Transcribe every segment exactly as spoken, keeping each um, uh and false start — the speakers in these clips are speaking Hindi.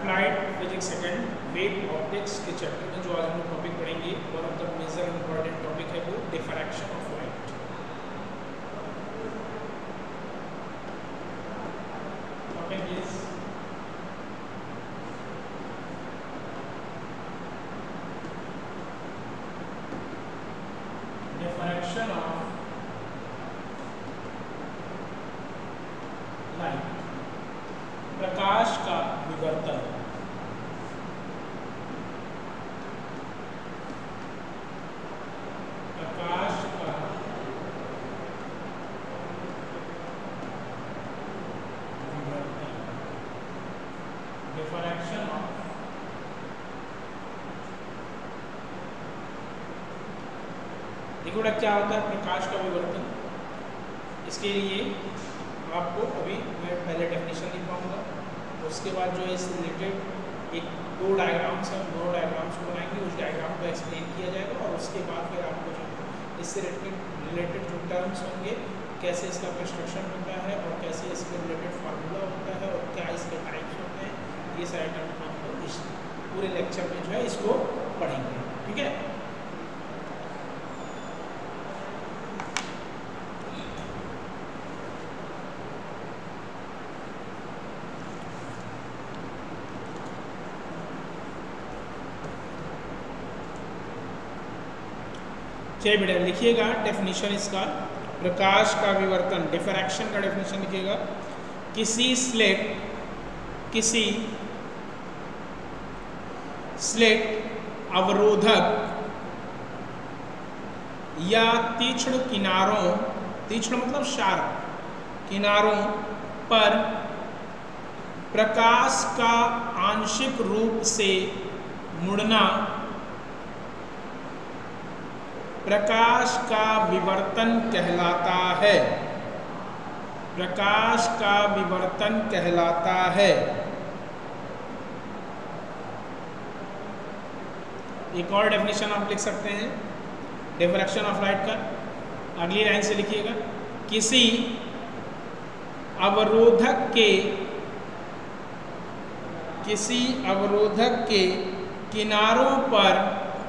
Applied physics second wave optics के चैप्टर में जो आज हम लोग टॉपिक पढ़ेंगे one of the major important topic है वो diffraction of light. Topic is diffraction of light, प्रकाश का विवर्तन। प्रकाश का विवर्तन, डिफ्रैक्शन ऑफ देखो क्या होता है प्रकाश का विवर्तन। इसके लिए आपको अभी मैं पहले डेफिनेशन लिख पाऊंगा, उसके बाद जो है इस रिलेटेड एक दो डायग्राम्स हैं, दो डायग्राम्स को बनाएंगे, उस डायग्राम को एक्सप्लेन किया जाएगा और उसके बाद फिर आपको जो इससे रिलेटेड जो टर्म्स होंगे, कैसे इसका कंस्ट्रक्शन होता है और कैसे इसके रिलेटेड फार्मूला होता है और क्या इसके टाइप्स होते हैं, ये सारे टर्म्स आपको इस पूरे लेक्चर में जो है इसको पढ़ेंगे। ठीक है, चलिए बेटा लिखिएगा डेफिनेशन इसका। प्रकाश का विवर्तन, डिफ्रैक्शन का डेफिनेशन लिखिएगा। किसी स्लेट किसी स्लेट अवरोधक या तीक्ष्ण किनारों, तीक्ष्ण मतलब शार्प किनारों पर प्रकाश का आंशिक रूप से मुड़ना प्रकाश का विवर्तन कहलाता है। प्रकाश का विवर्तन कहलाता है। एक और डेफिनेशन आप लिख सकते हैं डिफ्रैक्शन ऑफ लाइट का, अगली लाइन से लिखिएगा। किसी अवरोधक के किसी अवरोधक के किनारों पर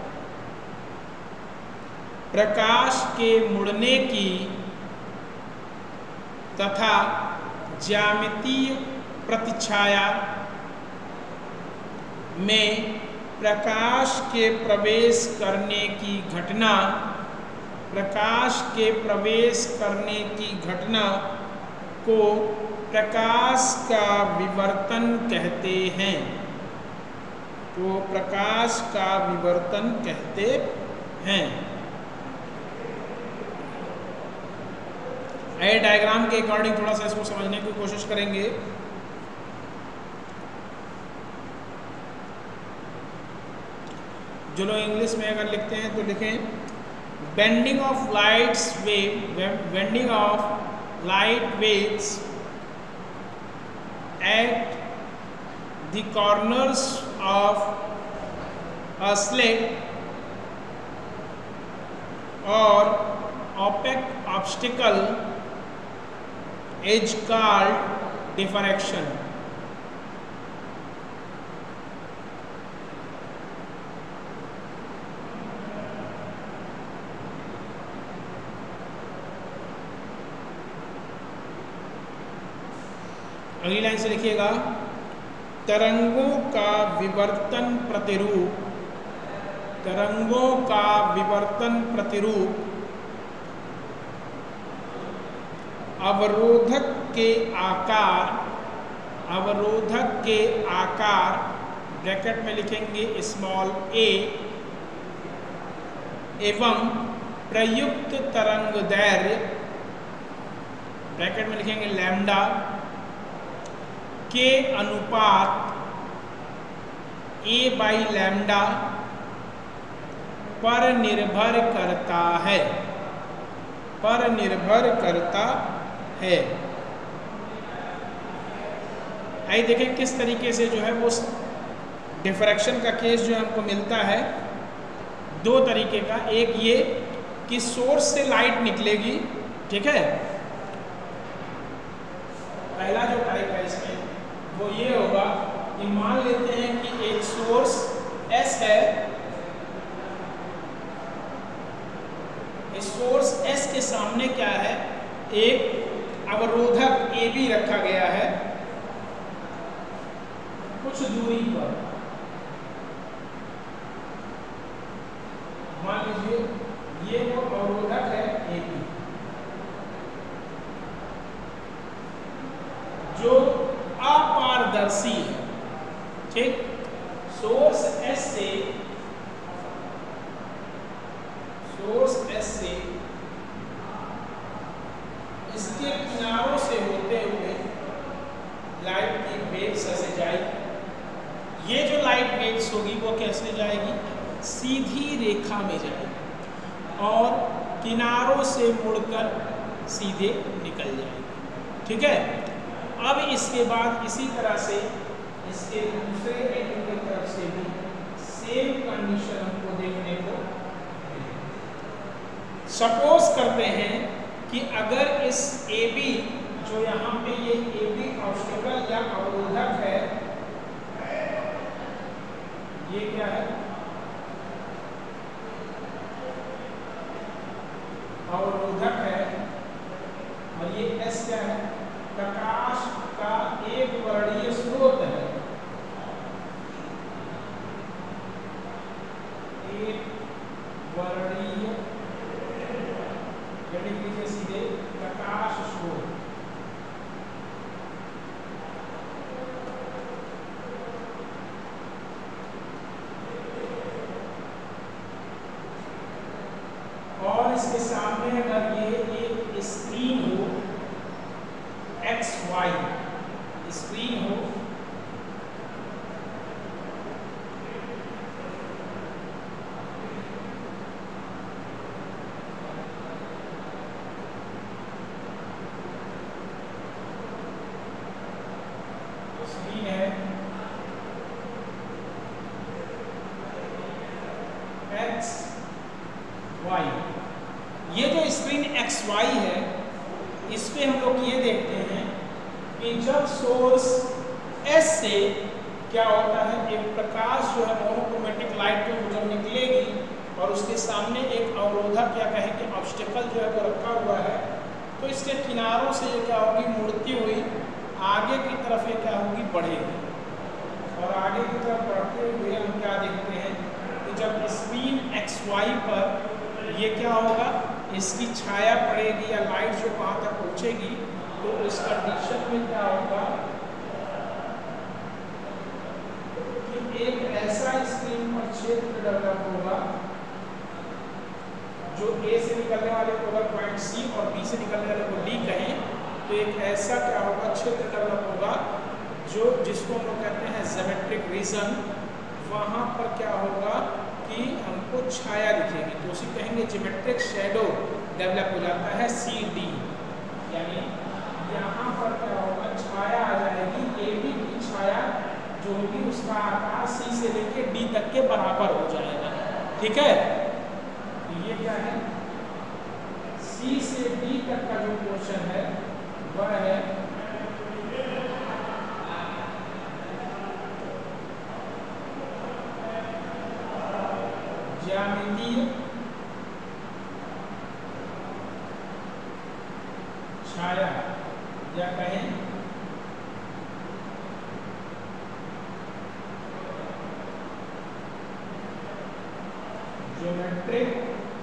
प्रकाश के मुड़ने की तथा ज्यामितीय प्रतिछाया में प्रकाश के प्रवेश करने की घटना प्रकाश के प्रवेश करने की घटना को प्रकाश का विवर्तन कहते हैं। तो प्रकाश का विवर्तन कहते हैं। ए डायग्राम के अकॉर्डिंग थोड़ा सा इसको समझने की कोशिश करेंगे। जो लोग इंग्लिश में अगर लिखते हैं तो लिखें bending of lights wave bending of light waves at the corners of a slit और opaque obstacle is called diffraction। अगली लाइन से लिखिएगा तरंगों का विवर्तन प्रतिरूप तरंगों का विवर्तन प्रतिरूप अवरोधक के आकार अवरोधक के आकार ब्रैकेट में लिखेंगे स्मॉल ए एवं प्रयुक्त तरंग दैर्घ्य ब्रैकेट में लिखेंगे लैम्डा के अनुपात ए बाई लैम्डा पर निर्भर करता है पर निर्भर करता है। आइए देखें किस तरीके से जो है वो डिफ्रैक्शन का केस जो हमको मिलता है। दो तरीके का, एक ये कि सोर्स से लाइट निकलेगी, ठीक है, पहला जो टाइप है इसमें वो ये होगा कि मान लेते हैं कि एक सोर्स S है, इस सोर्स S के सामने क्या है, एक अवरोधक A B रखा गया है कुछ दूरी पर। मान लीजिए ये वो अवरोधक है A B जो अपारदर्शी है, ठीक। सोर्स S से सोर्स S से इसके किनारों से होते हुए लाइट की वेव्स ऐसे जाएगी। ये जो लाइट वेव्स होगी वो कैसे जाएगी, सीधी रेखा में जाएगी और किनारों से मुड़कर सीधे निकल जाएगी, ठीक है। अब इसके बाद इसी तरह से इसके दूसरे एंड की तरफ से भी सेम कंडीशन हमको देखने को सपोज करते हैं कि अगर इस A B जो यहाँ पे ये A B ऑब्स्टेकल या अवरोधक है, ये क्या है, अवरोधक है, और ये S क्या है, प्रकाश का एक वर्णीय स्रोत है, एक वर्णीय लिख लीजिए सीधे प्रकाश स्रोत। और इसके सामने अगर ये एक स्क्रीन हो एक्स वाई स्क्रीन हो, स्क्रीन है एक्स वाई, ये जो स्क्रीन एक्स वाई है इस पे हम लोग ये देखते हैं कि जब सोर्स S से क्या होता है, एक प्रकाश जो है मोनोक्रोमेटिक लाइट जो जब निकलेगी और उसके सामने एक अवरोधक या कहें कि ऑब्स्टेकल जो है वो रखा हुआ है, तो इसके किनारों से ये क्या होगी, मुड़ती हुई आगे की तरफ ये क्या होगी, बढ़ेगी। और आगे की तरफ बढ़ते हुए हम क्या देखते हैं कि जब स्क्रीन एक्स वाई पर ये क्या होगा, इसकी छाया पड़ेगी या लाइट जो वहाँ तक पहुँचेगी, तो उस कंडीशन में क्या होगा कि एक ऐसा स्क्रीन पर क्षेत्र डेवलप होगा जो A से निकलने वाले को अगर पॉइंट C और B से निकलने वाले को D कहें, तो एक ऐसा क्या होगा, क्षेत्र डेवलप होगा जो जिसको हम लोग कहते हैं ज्योमेट्रिक रीजन। वहाँ पर क्या होगा कि हमको छाया दिखेगी, तो उसे कहेंगे ज्योमेट्रिक शैडो डेवलप हो जाता है C D, यानी यहाँ पर क्या होगा, छाया आ जाएगी, A B की छाया जो होगी उसका आकार C से लेके D तक के बराबर हो जाएगा, ठीक है। तो ये क्या है, C से D तक का जो पोर्शन है वह है ज्यामितीय छाया या कहें geometric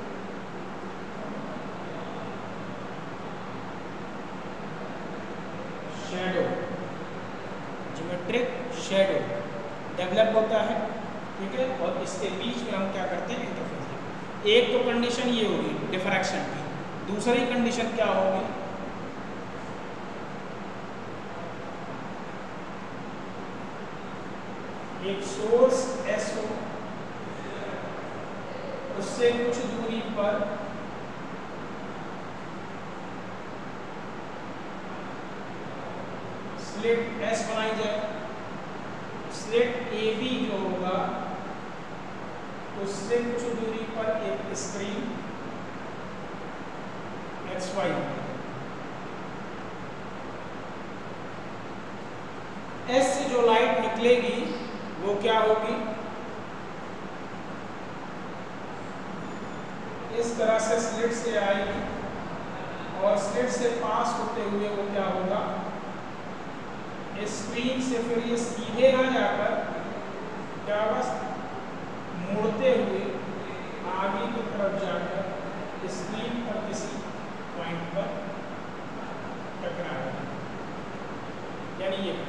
shadow, geometric shadow develop होता है, ठीक है। और इसके बीच में हम क्या करते हैं, इंटरफेरेंस। एक तो कंडीशन ये होगी डिफ्रैक्शन की, दूसरी कंडीशन क्या होगी, एक सोर्स S हो, उससे कुछ दूरी पर स्लिट S बनाई जाए, स्लिट A B जो होगा उससे कुछ दूरी पर एक स्क्रीन एक्स वाई, S से जो लाइट निकले निकलेगी वो क्या होगी, इस तरह से स्लिट से आएगी और स्लिट से पास होते हुए वो क्या होगा, स्क्रीन से फिर ये सीधे ना जाकर क्या बस मुड़ते हुए आगे की तरफ जाकर स्क्रीन पर किसी पॉइंट पर टकराएगा। यानी ये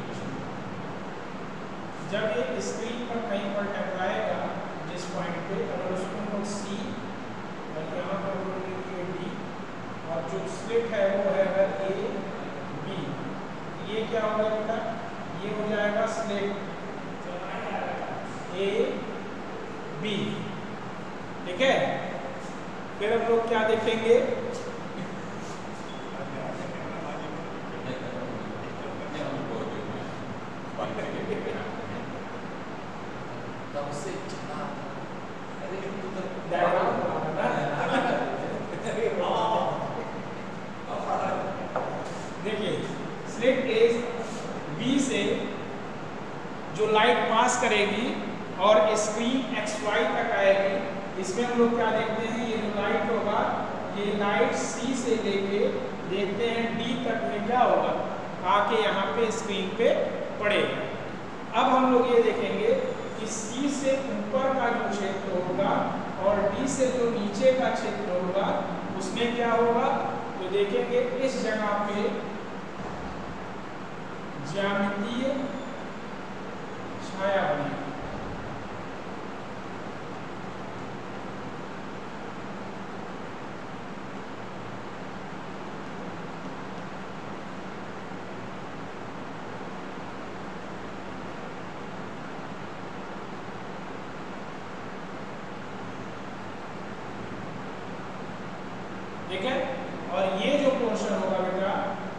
जब ये स्क्रीन पर कहीं पर टकराएगा जिस पॉइंट पे, अगर उसको हम लोग सी और यहाँ पर बोलेंगे डी और जो स्लिट है वो है अगर ए बी, ये क्या होगा बेटा, ये हो जाएगा स्लिट ए बी। ठीक है, फिर हम लोग क्या देखेंगे, देखिए स्लिट ए बी से जो लाइट पास करेगी और स्क्रीन एक्स वाई तक आएगी, इसमें हम लोग क्या देखते हैं, ये जो लाइट होगा ये लाइट सी से लेके देखते हैं डी तक में क्या होगा, आके यहाँ पे स्क्रीन पे पड़ेगा। अब हम लोग ये देखेंगे कि सी से ऊपर का जो क्षेत्र होगा और डी से जो नीचे का क्षेत्र होगा उसमें क्या होगा, तो देखेंगे इस जगह पे ज्यामितीय छाया बनेगी। ठीक है, और ये जो पोर्शन होगा बेटा,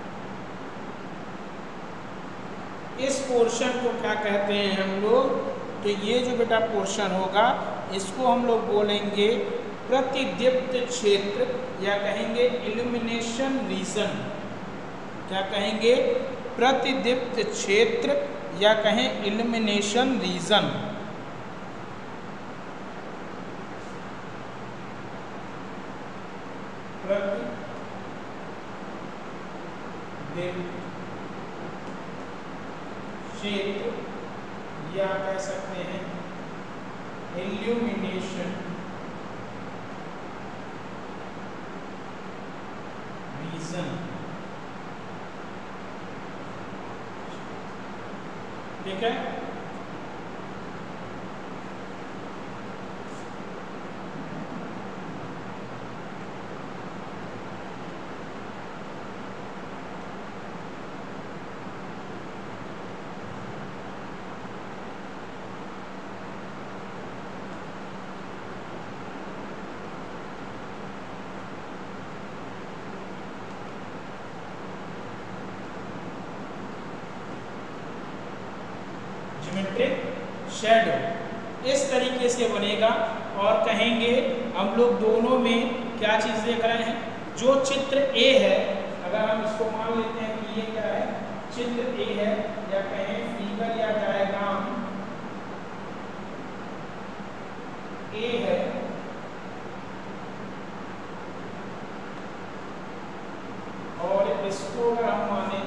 इस पोर्शन को क्या कहते हैं हम लोग, तो ये जो बेटा पोर्शन होगा इसको हम लोग बोलेंगे प्रतिदीप्त क्षेत्र या कहेंगे इल्यूमिनेशन रीजन। क्या कहेंगे, प्रतिदीप्त क्षेत्र या कहें इल्यूमिनेशन रीजन। क्षेत्र या कह सकते हैं इल्यूमिनेशन रीजन। ठीक है, शैडो इस तरीके से बनेगा। और कहेंगे हम लोग दोनों में क्या चीज़ देख रहे हैं, जो चित्र ए है, अगर हम इसको मान लेते हैं कि ये क्या है, चित्र ए है या कहें फिगर या डायग्राम ए है, और इसको अगर हम माने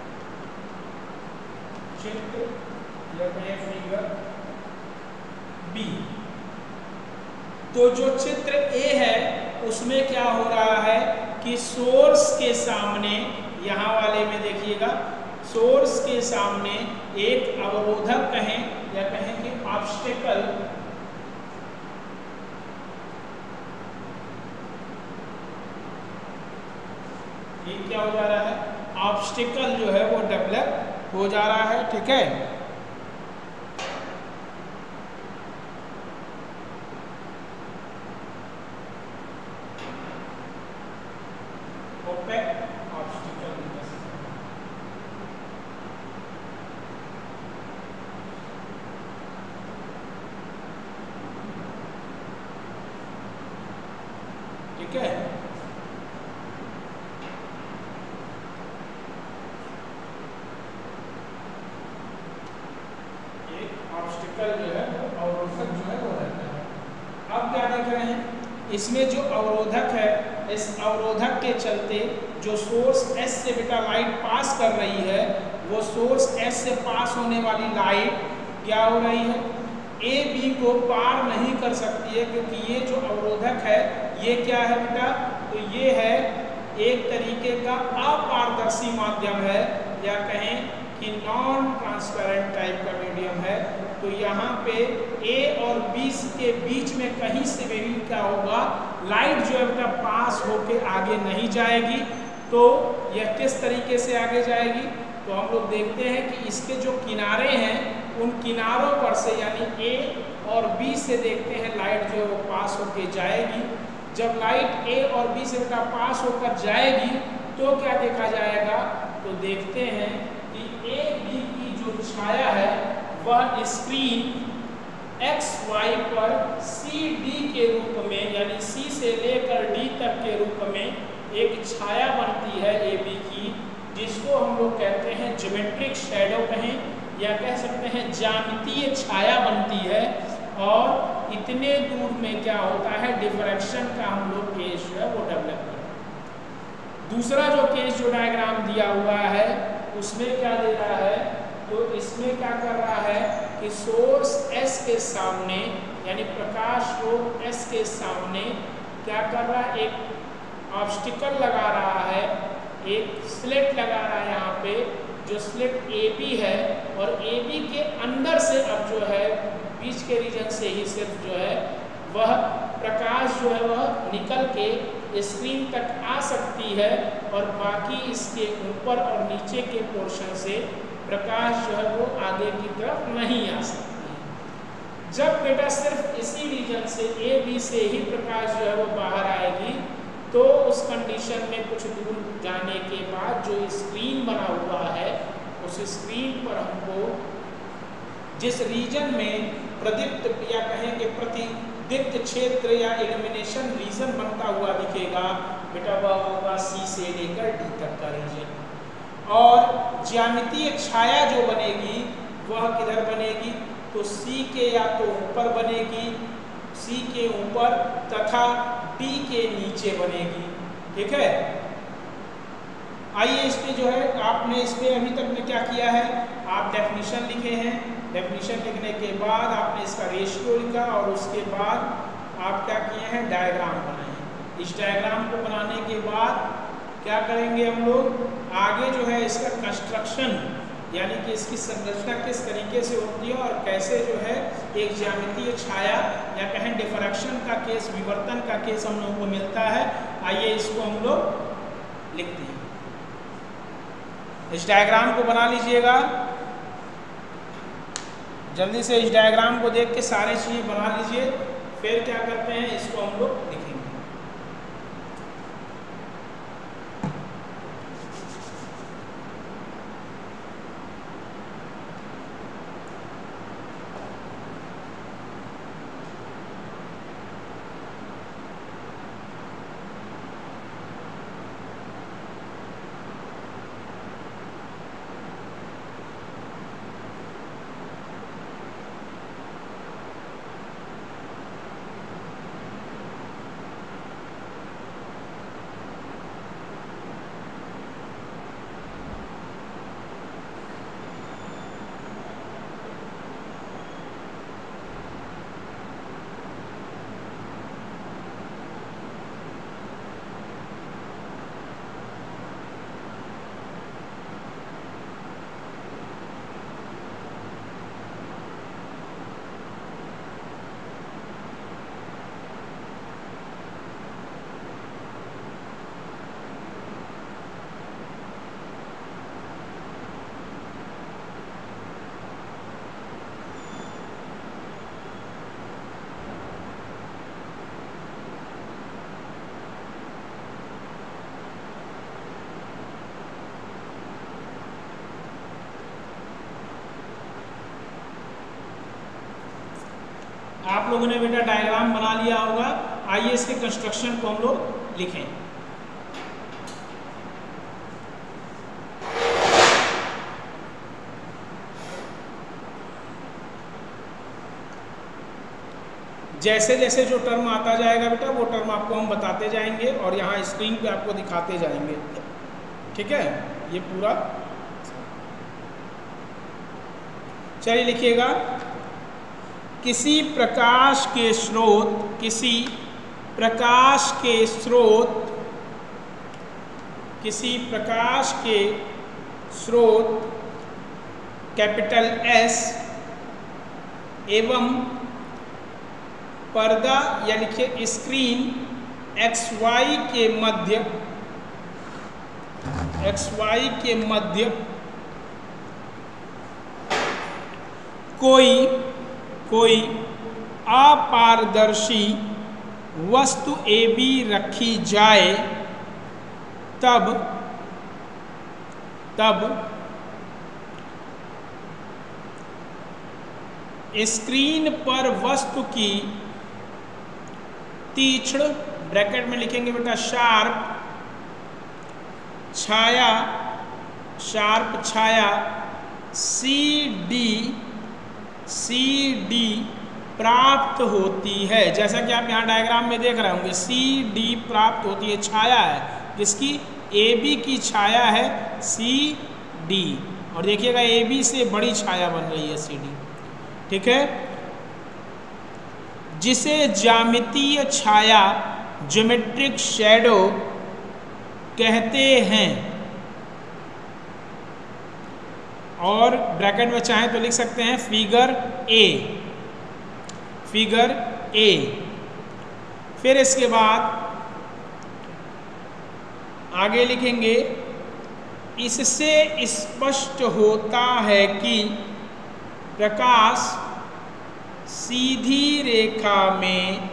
चित्र या कहें फिगर बी, तो जो चित्र ए है उसमें क्या हो रहा है कि सोर्स के सामने, यहाँ वाले में देखिएगा, सोर्स के सामने एक अवरोधक कहें या कहें कि ऑब्स्टेकल, ये क्या हो जा रहा है, ऑब्स्टेकल जो है वो डेवलप हो जा रहा है। ठीक है, ठीक है, ऑब्स्टिकल जो है वो अवरोधक जो है वो रहता है। अब क्या देख रहे हैं, इसमें जो अवरोधक है, इस अवरोधक के चलते जो सोर्स S से बेटा लाइट पास कर रही है, वो सोर्स S से पास होने वाली लाइट क्या हो रही है, ए बी को पार नहीं कर सकती है, क्योंकि ये जो अवरोधक है ये क्या है बेटा, तो ये है एक तरीके का अपारदर्शी माध्यम है, या कहें कि नॉन ट्रांसपेरेंट टाइप का मीडियम है। तो यहाँ पे ए और बी के बीच में कहीं से भी क्या होगा, लाइट जो है बेटा पास होके आगे नहीं जाएगी। तो यह किस तरीके से आगे जाएगी, तो हम लोग देखते हैं कि इसके जो किनारे हैं उन किनारों पर से, यानी ए और बी से देखते हैं लाइट जो है वो पास होके जाएगी। जब लाइट ए और बी से बेटा पास होकर जाएगी तो क्या देखा जाएगा, तो देखते हैं कि ए बी की जो छाया है वह स्क्रीन एक्स वाई पर सी डी के रूप में, यानी सी से लेकर डी तक के रूप में एक छाया बनती है ए बी की, जिसको हम लोग कहते हैं ज्योमेट्रिक शैडो कहें, या कह सकते हैं ज्यामितीय छाया बनती है। और इतने दूर में क्या होता है, डिफ्रैक्शन का हम लोग केस जो है वो डेवलप करते हैं। दूसरा जो केस जो डायग्राम दिया हुआ है उसमें क्या दे रहा है, तो इसमें क्या कर रहा है कि सोर्स S के सामने, यानी प्रकाश स्रोत S के सामने क्या कर रहा है, एक ऑब्स्टिकल लगा रहा है, एक स्लिट लगा रहा है यहाँ पे, जो स्लिट ए बी है, और ए बी के अंदर से अब जो है बीच के रीजन से ही सिर्फ जो है वह प्रकाश जो है वह निकल के स्क्रीन तक आ सकती है, और बाकी इसके ऊपर और नीचे के पोर्शन से प्रकाश जो है वो आगे की तरफ नहीं आ सकती है। जब बेटा सिर्फ इसी रीजन से ए बी से ही प्रकाश जो है वो बाहर आएगी, तो उस कंडीशन में कुछ दूर जाने के बाद जो स्क्रीन बना हुआ है, उस स्क्रीन पर हमको जिस रीजन में प्रदीप्त या कहें कि प्रतिदीप्त क्षेत्र या इल्यूमिनेशन रीजन बनता हुआ दिखेगा बेटा, वह होगा सी से लेकर डी तक का रीजन। और ज्यामितीय छाया जो बनेगी वह किधर बनेगी, तो सी के या तो ऊपर बनेगी, सी के ऊपर तथा डी के नीचे बनेगी। ठीक है, आइए इस पे जो है आपने इस पे अभी तक में क्या किया है, आप डेफिनेशन लिखे हैं, डेफिनेशन लिखने के बाद आपने इसका रेशियो लिखा, और उसके बाद आप क्या किए हैं, डायग्राम बनाए हैं। इस डायग्राम को बनाने के बाद क्या करेंगे हम लोग, आगे जो है इसका कंस्ट्रक्शन, यानी कि इसकी संरचना किस तरीके से होती है और कैसे जो है एक ज्यामितीय छाया या कहें डिफ्रैक्शन का केस, विवर्तन का केस हम लोगों को मिलता है। आइए इसको हम लोग लिखते हैं। इस डायग्राम को बना लीजिएगा, जल्दी से इस डायग्राम को देख के सारे चीज़ें बना लीजिए, फिर क्या करते हैं इसको हम लोग लिखेंगे। आप लोगों ने बेटा डायग्राम बना लिया होगा, आइए इसके कंस्ट्रक्शन को हम लोग लिखें। जैसे जैसे जो टर्म आता जाएगा बेटा वो टर्म आपको हम बताते जाएंगे और यहाँ स्क्रीन पे आपको दिखाते जाएंगे। ठीक है, ये पूरा चलिए लिखिएगा। किसी प्रकाश के स्रोत किसी प्रकाश के स्रोत किसी प्रकाश के स्रोत कैपिटल एस एवं पर्दा या लिखिए स्क्रीन एक्स वाई के मध्य एक्स वाई के मध्य कोई कोई अपारदर्शी वस्तु ए बी रखी जाए तब तब स्क्रीन पर वस्तु की तीक्ष्ण, ब्रैकेट में लिखेंगे बेटा शार्प छाया शार्प छाया सी डी सी डी प्राप्त होती है। जैसा कि आप यहाँ डायग्राम में देख रहे होंगे, सी डी प्राप्त होती है, छाया है जिसकी ए बी की छाया है सी डी, और देखिएगा ए बी से बड़ी छाया बन रही है सी डी। ठीक है, जिसे ज्यामितीय छाया ज्योमेट्रिक शैडो कहते हैं, और ब्रैकेट में चाहें तो लिख सकते हैं फिगर ए फिगर ए। फिर इसके बाद आगे लिखेंगे, इससे स्पष्ट होता है कि प्रकाश सीधी रेखा में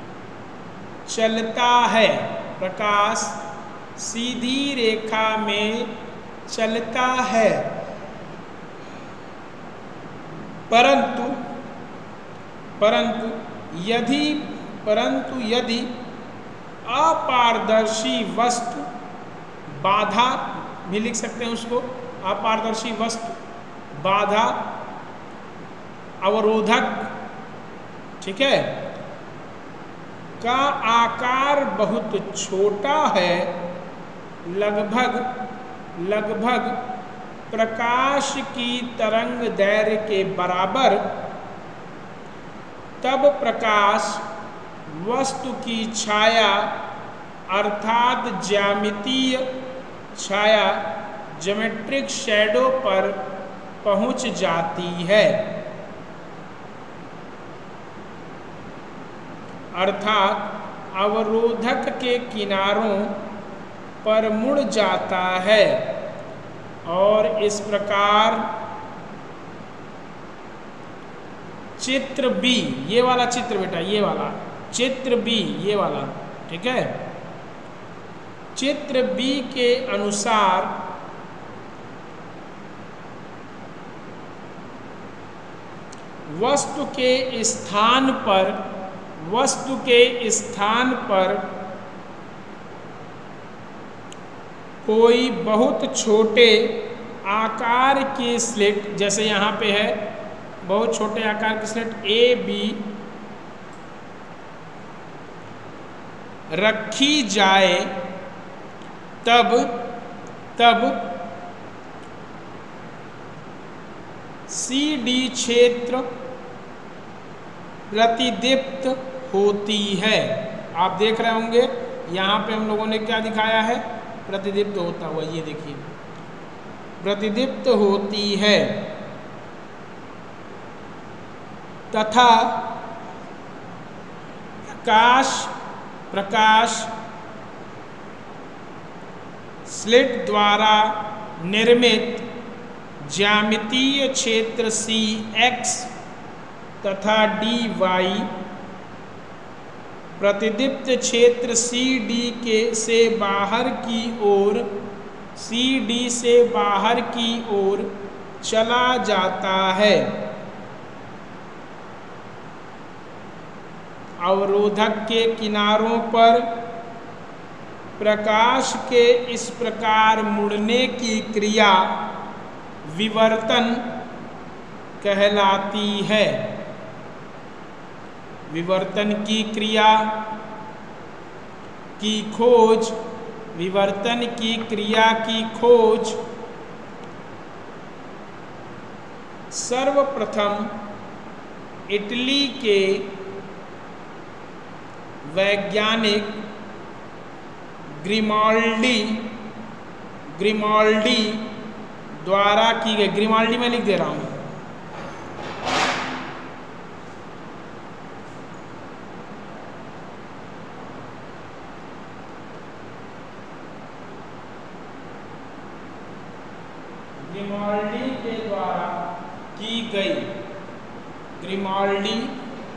चलता है प्रकाश सीधी रेखा में चलता है परंतु परंतु यदि परंतु यदि अपारदर्शी वस्तु बाधा भी लिख सकते हैं उसको, अपारदर्शी वस्तु बाधा अवरोधक, ठीक है, का आकार बहुत छोटा है, लगभग लगभग प्रकाश की तरंग दैर्घ्य के बराबर, तब प्रकाश वस्तु की छाया अर्थात ज्यामितीय छाया ज्योमेट्रिक शैडो पर पहुंच जाती है, अर्थात अवरोधक के किनारों पर मुड़ जाता है, और इस प्रकार चित्र बी, ये वाला चित्र बेटा, ये वाला चित्र बी, ये वाला, ठीक है, चित्र बी के अनुसार वस्तु के स्थान पर वस्तु के स्थान पर कोई बहुत छोटे आकार की स्लिट, जैसे यहाँ पे है बहुत छोटे आकार की स्लिट ए बी रखी जाए, तब तब सी डी क्षेत्र प्रतिदीप्त होती है। आप देख रहे होंगे यहाँ पे हम लोगों ने क्या दिखाया है, प्रतिदीप्त होता हुआ, ये देखिए प्रतिदीप्त होती है, तथा प्रकाश प्रकाश स्लिट द्वारा निर्मित ज्यामितीय क्षेत्र सी एक्स तथा डी वाई प्रतिदीप्त क्षेत्र सी डी के से बाहर की ओर सी डी से बाहर की ओर चला जाता है। अवरोधक के किनारों पर प्रकाश के इस प्रकार मुड़ने की क्रिया विवर्तन कहलाती है। विवर्तन की क्रिया की खोज, विवर्तन की क्रिया की खोज सर्वप्रथम इटली के वैज्ञानिक ग्रिमाल्डी ग्रिमाल्डी द्वारा की गई। ग्रिमाल्डी में लिख दे रहा हूँ। ग्रिमाल्डी के द्वारा की गई, ग्रिमाल्डी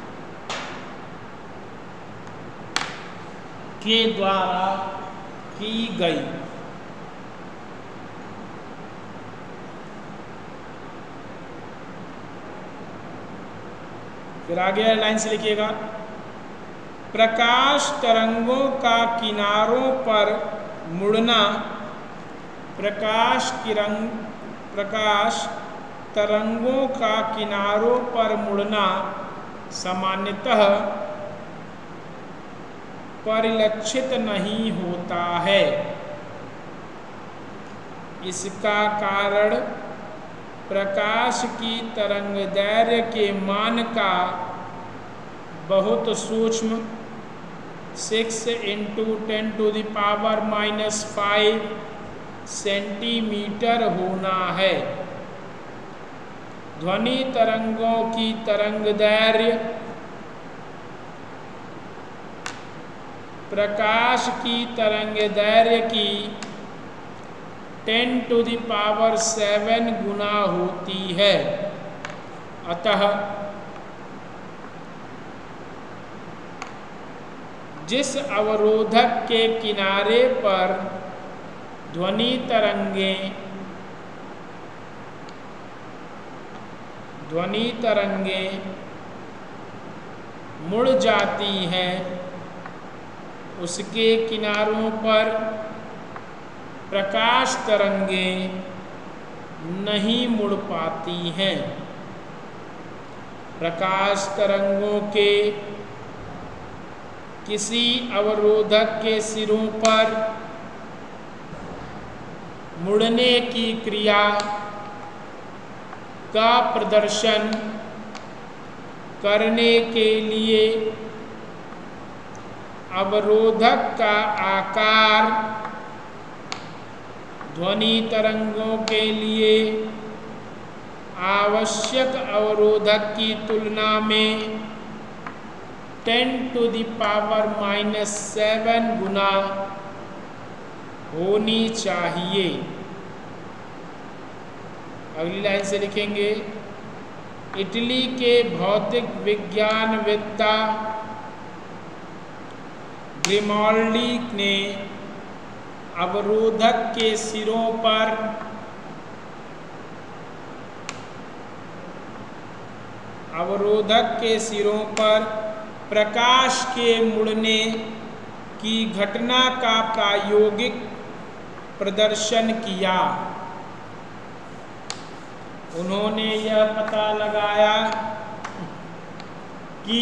के द्वारा की गई। फिर आगे लाइन से लिखिएगा, प्रकाश तरंगों का किनारों पर मुड़ना, प्रकाश किरण प्रकाश तरंगों का किनारों पर मुड़ना सामान्यतः परिलक्षित नहीं होता है। इसका कारण प्रकाश की तरंगदैर्घ्य के मान का बहुत सूक्ष्म six into ten to the power minus five centimetre होना है। ध्वनि तरंगों की तरंगदैर्घ्य प्रकाश की तरंगदैर्घ्य की ten to the power seven गुना होती है। अतः जिस अवरोधक के किनारे पर ध्वनि तरंगें ध्वनि तरंगें मुड़ जाती हैं, उसके किनारों पर प्रकाश तरंगें नहीं मुड़ पाती हैं। प्रकाश तरंगों के किसी अवरोधक के सिरों पर मुड़ने की क्रिया का प्रदर्शन करने के लिए अवरोधक का आकार ध्वनि तरंगों के लिए आवश्यक अवरोधक की तुलना में ten to the power minus seven गुना होनी चाहिए। अगली लाइन से लिखेंगे, इटली के भौतिक विज्ञानवेत्ता ग्रिमाल्डी ने अवरोधक के सिरों पर अवरोधक के सिरों पर प्रकाश के मुड़ने की घटना का प्रायोगिक प्रदर्शन किया। उन्होंने यह पता लगाया कि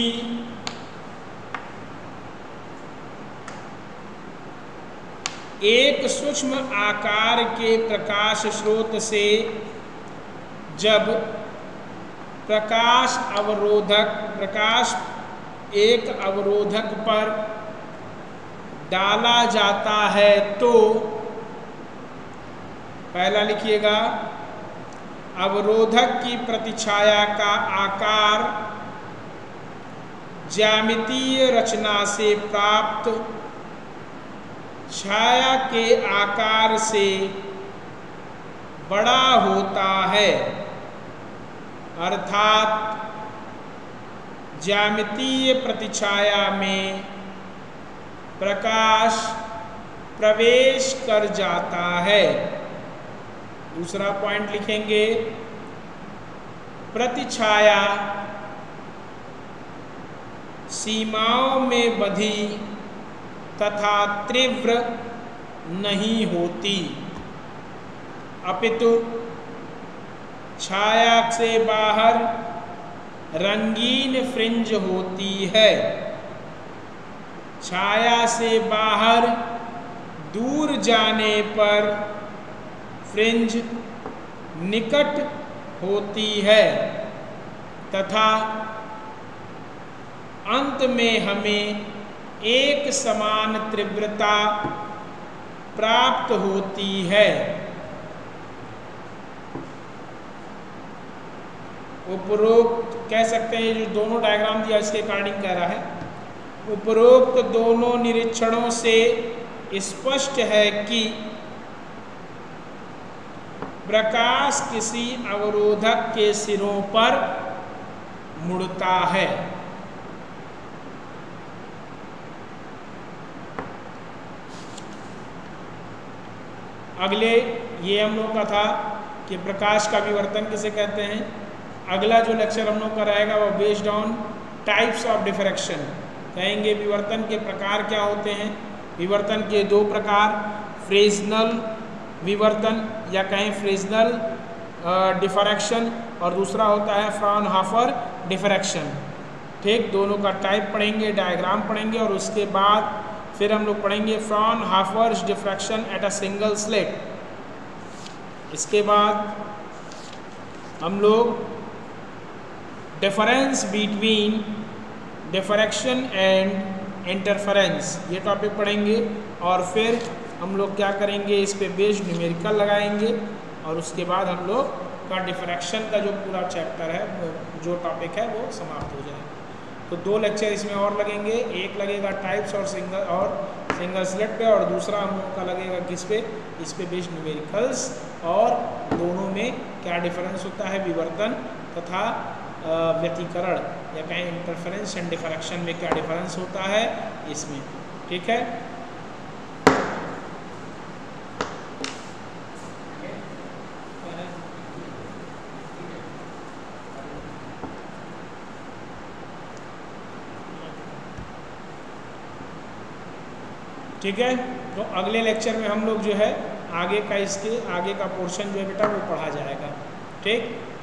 एक सूक्ष्म आकार के प्रकाश स्रोत से जब प्रकाश अवरोधक प्रकाश एक अवरोधक पर डाला जाता है तो पहला लिखिएगा, अवरोधक की प्रतिछाया का आकार ज्यामितीय रचना से प्राप्त छाया के आकार से बड़ा होता है, अर्थात ज्यामितीय प्रतिछाया में प्रकाश प्रवेश कर जाता है। दूसरा पॉइंट लिखेंगे, प्रतिछाया सीमाओं में बधी तथा तीव्र नहीं होती, अपितु छाया से बाहर रंगीन फ्रिंज होती है। छाया से बाहर दूर जाने पर फ्रिंज निकट होती है तथा अंत में हमें एक समान तीव्रता प्राप्त होती है। उपरोक्त कह सकते हैं, जो दोनों डायग्राम दिया इसके अकॉर्डिंग कह रहा है, उपरोक्त दोनों निरीक्षणों से स्पष्ट है कि प्रकाश किसी अवरोधक के सिरों पर मुड़ता है। अगले ये हम लोग का था कि प्रकाश का विवर्तन किसे कहते हैं। अगला जो लेक्चर हम लोग का रहेगा वो based on types of diffraction, कहेंगे विवर्तन के प्रकार क्या होते हैं। विवर्तन के दो प्रकार, फ्रेस्नेल विवर्तन या कहें फ्रेस्नेल डिफ्रैक्शन, और दूसरा होता है फ्राउनहोफर डिफ्रैक्शन। ठीक, दोनों का टाइप पढ़ेंगे, डायग्राम पढ़ेंगे, और उसके बाद फिर हम लोग पढ़ेंगे Fraunhofer diffraction at a single slit. इसके बाद हम लोग difference between diffraction and interference ये टॉपिक पढ़ेंगे, और फिर हम लोग क्या करेंगे, इस पे बेस्ड न्यूमेरिकल लगाएंगे, और उसके बाद हम लोग का डिफ्रैक्शन का जो पूरा चैप्टर है, जो टॉपिक है, वो समाप्त हो जाएगा। तो दो लेक्चर इसमें और लगेंगे, एक लगेगा टाइप्स और सिंगल और सिंगल स्लिट पे, और दूसरा हम लोगों का लगेगा किस पे, इस पे बेस्ड न्यूमेरिकल्स, और दोनों में क्या डिफरेंस होता है, विवर्तन तथा व्यतिकरण या कहें इंटरफेरेंस एंड डिफ्रैक्शन में क्या डिफरेंस होता है इसमें। ठीक है, ठीक है। तो अगले लेक्चर में हम लोग जो है आगे का इसके आगे का पोर्शन जो है बेटा वो पढ़ा जाएगा। ठीक।